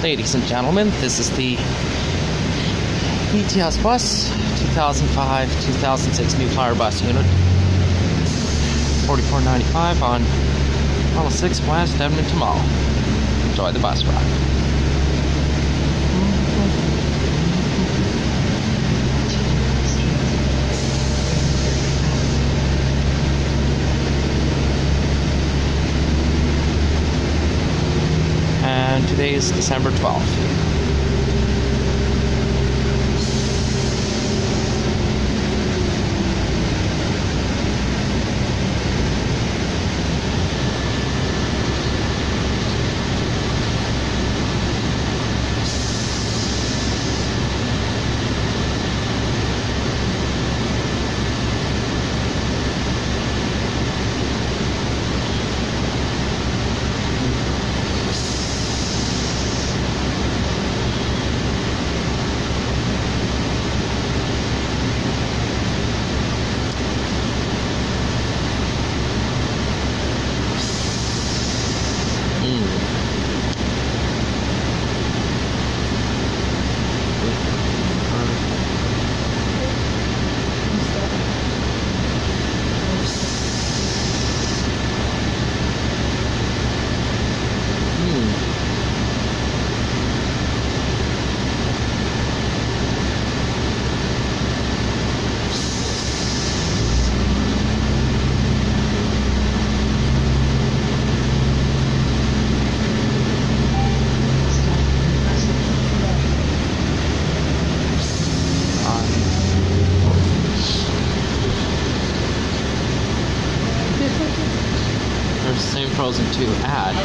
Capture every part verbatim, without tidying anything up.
Ladies and gentlemen, this is the E T S bus, two thousand five two thousand six New Flyer bus unit, forty-four ninety-five on one oh six West Edmonton Mall. Enjoy the bus ride. And today is December twelfth. There's the same Frozen two ad.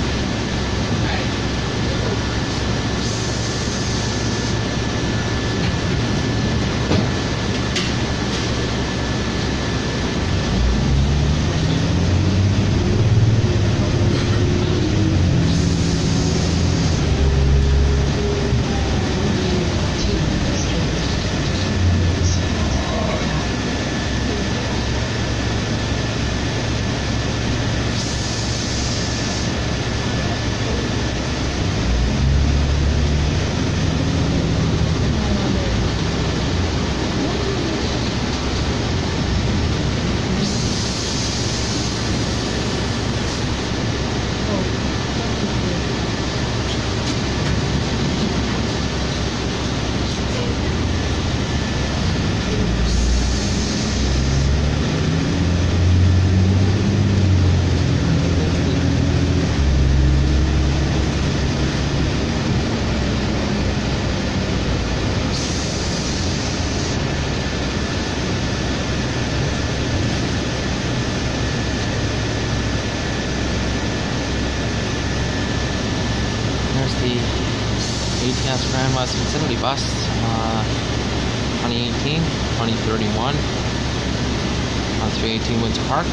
The E T S Grand West Vicinity Bus, uh, twenty eighteen twenty thirty-one on three eighteen Windsor Park.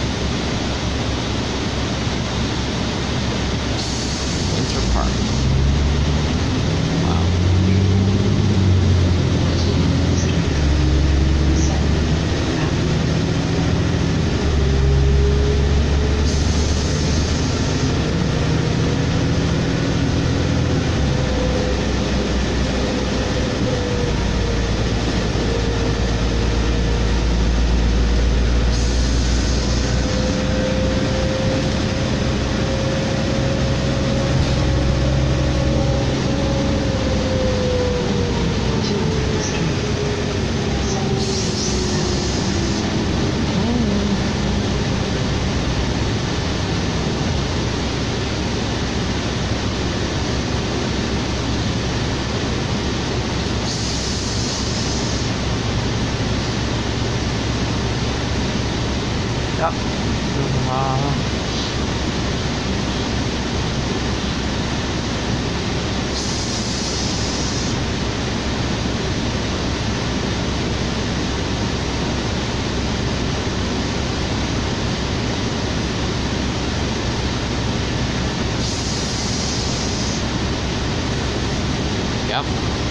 Windsor Park. Wow. Yep. Uh, Yep.